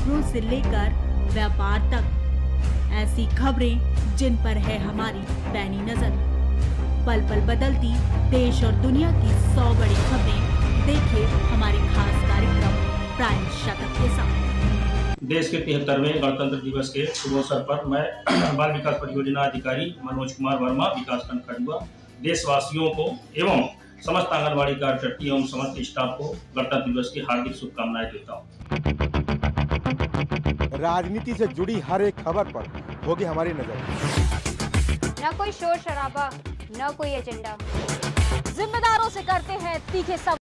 खबरों से लेकर व्यापार तक, ऐसी खबरें जिन पर है हमारी पैनी नजर। पल पल बदलती देश और दुनिया की 100 बड़ी खबरें देखे हमारे खास कार्यक्रम प्राइम शतक के साथ। देश के 73वें गणतंत्र दिवस के शुभ अवसर पर मैं बाल विकास परियोजना अधिकारी मनोज कुमार वर्मा, विकासखंड खंडवा, देशवासियों को एवं समस्त आंगनबाड़ी कार्यकर्ती एवं समस्त स्टाफ को गणतंत्र दिवस की हार्दिक शुभकामनाएं देता हूँ। राजनीति से जुड़ी हर एक खबर पर होगी हमारी नजर। न कोई शोर शराबा, न कोई एजेंडा, जिम्मेदारों से करते हैं तीखे